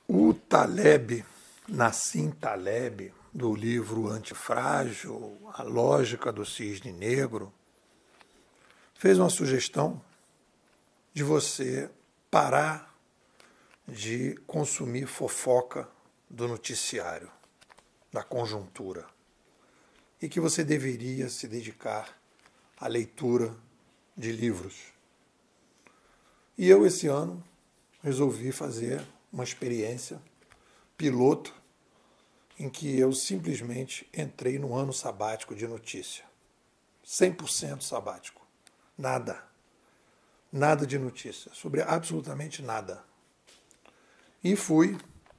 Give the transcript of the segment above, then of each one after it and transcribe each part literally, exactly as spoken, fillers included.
O Taleb, Nassim Taleb, do livro Antifrágil, A Lógica do Cisne Negro, fez uma sugestão de você parar de consumir fofoca do noticiário, da conjuntura, e que você deveria se dedicar à leitura de livros. E eu, esse ano, resolvi fazer uma experiência piloto em que eu simplesmente entrei no ano sabático de notícia. cem por cento sabático. Nada. Nada de notícia. Sobre absolutamente nada. E fui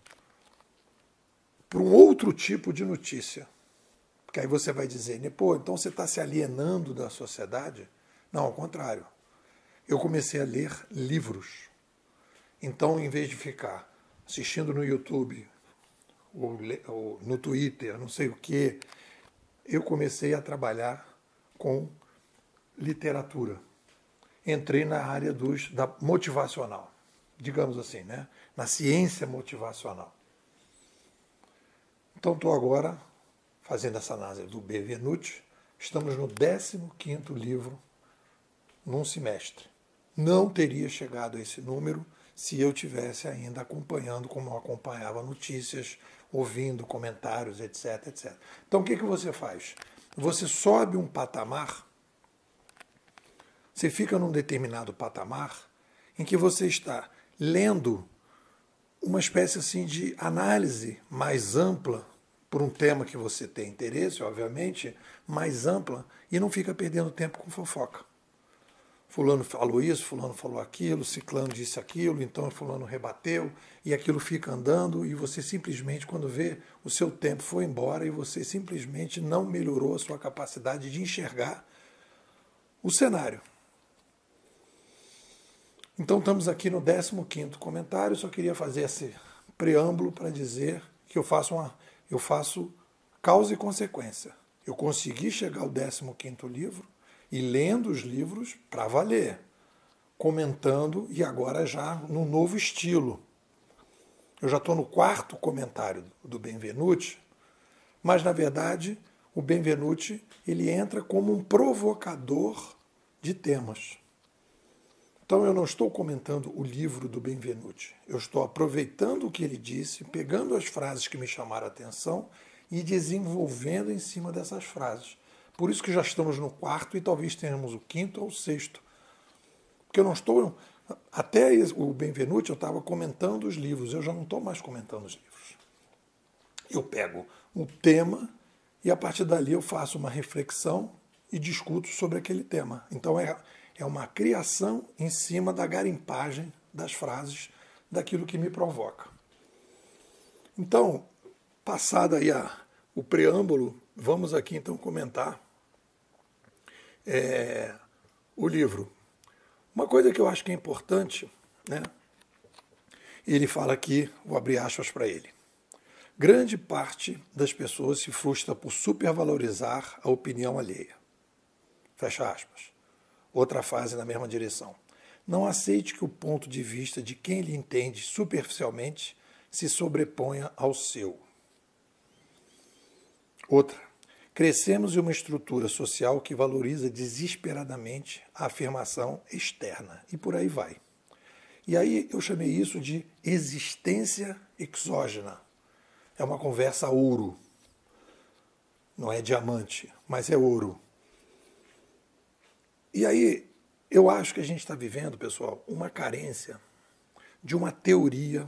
para um outro tipo de notícia. Porque aí você vai dizer, pô, então você está se alienando da sociedade? Não, ao contrário. Eu comecei a ler livros. Então, em vez de ficar assistindo no YouTube, ou, ou no Twitter, não sei o quê, eu comecei a trabalhar com literatura. Entrei na área dos, da motivacional, digamos assim, né? Na ciência motivacional. Então, estou agora fazendo essa análise do Benvenuti. Estamos no décimo quinto livro num semestre. Não teria chegado a esse número se eu tivesse ainda acompanhando, como eu acompanhava notícias, ouvindo comentários, etc, etcétera. Então, o que, que você faz? Você sobe um patamar, você fica num determinado patamar em que você está lendo uma espécie assim de análise mais ampla por um tema que você tem interesse, obviamente, mais ampla, e não fica perdendo tempo com fofoca. Fulano falou isso, fulano falou aquilo, ciclano disse aquilo, então fulano rebateu, e aquilo fica andando, e você simplesmente, quando vê, o seu tempo foi embora, e você simplesmente não melhorou a sua capacidade de enxergar o cenário. Então estamos aqui no décimo quinto comentário, só queria fazer esse preâmbulo para dizer que eu faço, uma, eu faço causa e consequência. Eu consegui chegar ao décimo quinto livro, e lendo os livros para valer, comentando, e agora já num novo estilo. Eu já estou no quarto comentário do Benvenuti, mas, na verdade, o Benvenuti ele entra como um provocador de temas. Então, eu não estou comentando o livro do Benvenuti, eu estou aproveitando o que ele disse, pegando as frases que me chamaram a atenção e desenvolvendo em cima dessas frases. Por isso que já estamos no quarto e talvez tenhamos o quinto ou o sexto. Porque eu não estou... Até o Benvenuti eu estava comentando os livros, eu já não estou mais comentando os livros. Eu pego um tema e a partir dali eu faço uma reflexão e discuto sobre aquele tema. Então é, é uma criação em cima da garimpagem das frases daquilo que me provoca. Então, passada aí a, o preâmbulo, vamos aqui então comentar É, o livro. Uma coisa que eu acho que é importante, né? Ele fala aqui, vou abrir aspas para ele. Grande parte das pessoas se frustra por supervalorizar a opinião alheia. Fecha aspas. Outra frase na mesma direção. Não aceite que o ponto de vista de quem lhe entende superficialmente se sobreponha ao seu. Outra. Crescemos em uma estrutura social que valoriza desesperadamente a afirmação externa. E por aí vai. E aí eu chamei isso de existência exógena. É uma conversa ouro. Não é diamante, mas é ouro. E aí eu acho que a gente está vivendo, pessoal, uma carência de uma teoria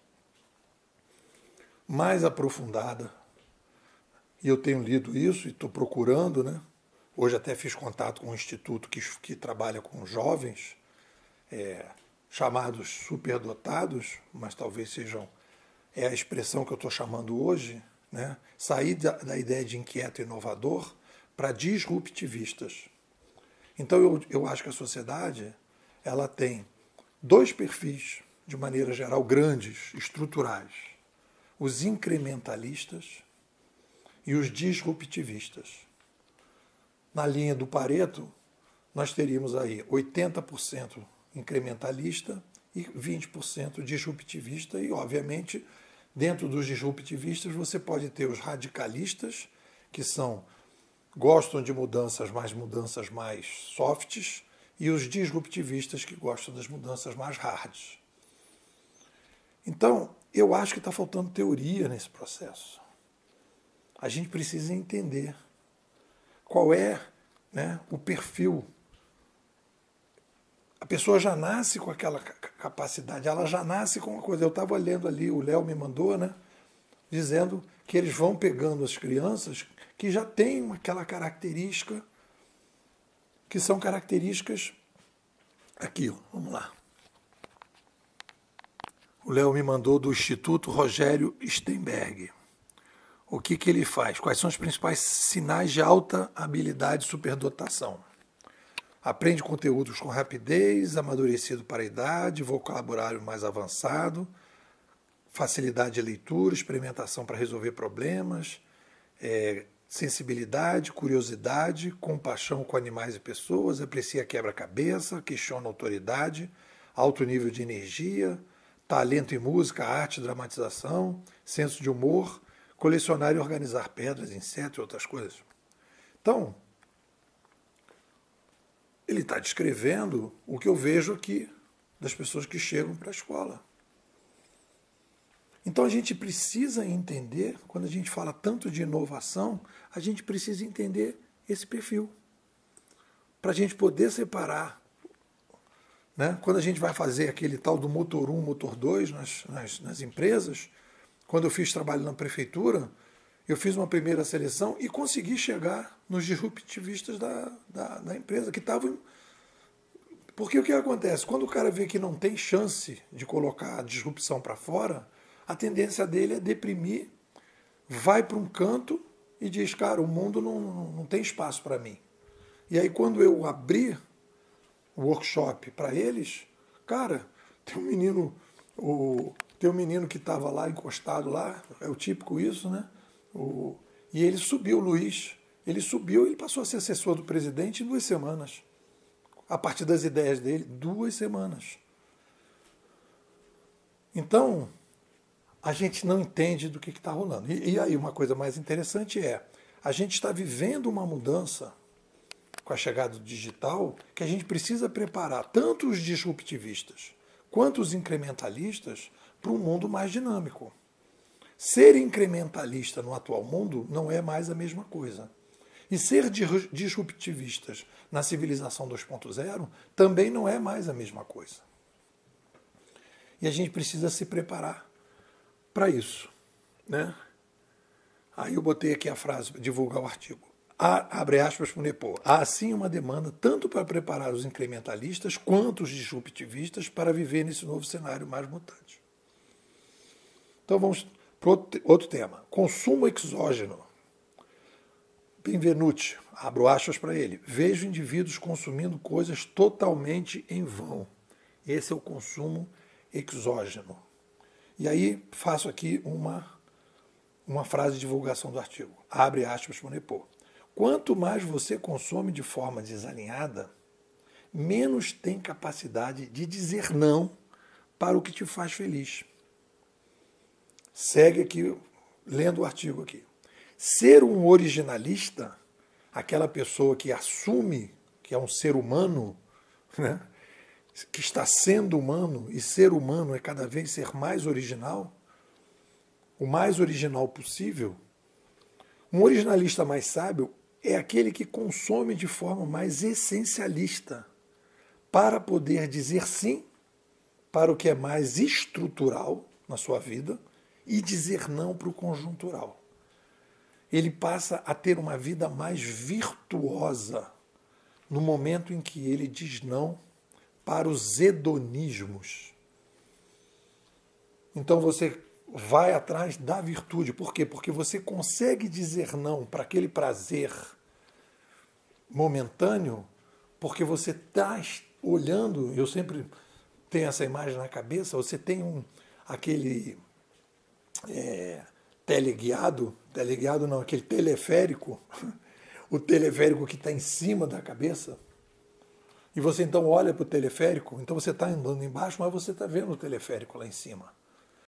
mais aprofundada. E eu tenho lido isso e estou procurando, né? Hoje até fiz contato com um instituto que, que trabalha com jovens, é, chamados superdotados, mas talvez sejam, é a expressão que eu estou chamando hoje, né? Sair da, da ideia de inquieto e inovador para disruptivistas. Então eu, eu acho que a sociedade ela tem dois perfis, de maneira geral, grandes, estruturais. Os incrementalistas e os disruptivistas. Na linha do Pareto, nós teríamos aí oitenta por cento incrementalista e vinte por cento disruptivista. E, obviamente, dentro dos disruptivistas você pode ter os radicalistas, que são gostam de mudanças, mas mudanças mais softs, e os disruptivistas que gostam das mudanças mais hards. Então, eu acho que está faltando teoria nesse processo. A gente precisa entender qual é, né, o perfil. A pessoa já nasce com aquela capacidade, ela já nasce com uma coisa. Eu estava lendo ali, o Léo me mandou, né, dizendo que eles vão pegando as crianças que já têm aquela característica, que são características aqui, ó, vamos lá. O Léo me mandou do Instituto Rogério Steinberg. O que, que ele faz? Quais são os principais sinais de alta habilidade e superdotação? Aprende conteúdos com rapidez, amadurecido para a idade, vocabulário mais avançado, facilidade de leitura, experimentação para resolver problemas, é, sensibilidade, curiosidade, compaixão com animais e pessoas, aprecia quebra-cabeça, questiona autoridade, alto nível de energia, talento em música, arte, dramatização, senso de humor, colecionar e organizar pedras, insetos e outras coisas. Então, ele está descrevendo o que eu vejo aqui das pessoas que chegam para a escola. Então a gente precisa entender, quando a gente fala tanto de inovação, a gente precisa entender esse perfil. Para a gente poder separar, né? Quando a gente vai fazer aquele tal do motor um, motor dois nas, nas, nas empresas, quando eu fiz trabalho na prefeitura, eu fiz uma primeira seleção e consegui chegar nos disruptivistas da, da, da empresa, que estavam... Porque o que acontece? Quando o cara vê que não tem chance de colocar a disrupção para fora, a tendência dele é deprimir, vai para um canto e diz, cara, o mundo não, não tem espaço para mim. E aí quando eu abri o workshop para eles, cara, tem um menino, o, tem um menino que estava lá encostado lá, é o típico isso, né? O, e ele subiu, o Luiz, ele subiu, ele passou a ser assessor do presidente em duas semanas. A partir das ideias dele, duas semanas. Então, a gente não entende do que está rolando. E, e aí uma coisa mais interessante é, a gente está vivendo uma mudança com a chegada do digital que a gente precisa preparar tanto os disruptivistas quanto os incrementalistas para um mundo mais dinâmico. Ser incrementalista no atual mundo não é mais a mesma coisa. E ser disruptivistas na civilização dois ponto zero também não é mais a mesma coisa. E a gente precisa se preparar para isso, né? Aí eu botei aqui a frase para divulgar o artigo. Há, abre aspas para o Nepô. Há assim uma demanda tanto para preparar os incrementalistas quanto os disruptivistas para viver nesse novo cenário mais mutante. Então vamos para outro tema. Consumo exógeno. Benvenuti, abro aspas para ele. Vejo indivíduos consumindo coisas totalmente em vão. Esse é o consumo exógeno. E aí faço aqui uma, uma frase de divulgação do artigo. Abre aspas para o Nepô. Quanto mais você consome de forma desalinhada, menos tem capacidade de dizer não para o que te faz feliz. Segue aqui, lendo o artigo aqui. Ser um originalista, aquela pessoa que assume que é um ser humano, né? Que está sendo humano, e ser humano é cada vez ser mais original, o mais original possível. Um originalista mais sábio é aquele que consome de forma mais essencialista, para poder dizer sim para o que é mais estrutural na sua vida e dizer não para o conjuntural. Ele passa a ter uma vida mais virtuosa no momento em que ele diz não para os hedonismos. Então você vai atrás da virtude. Por quê? Porque você consegue dizer não para aquele prazer momentâneo, porque você está olhando, eu sempre tenho essa imagem na cabeça, você tem um, aquele é, teleguiado, teleguiado não, aquele teleférico, o teleférico que está em cima da cabeça, E você então olha para o teleférico, então você está andando embaixo, mas você está vendo o teleférico lá em cima.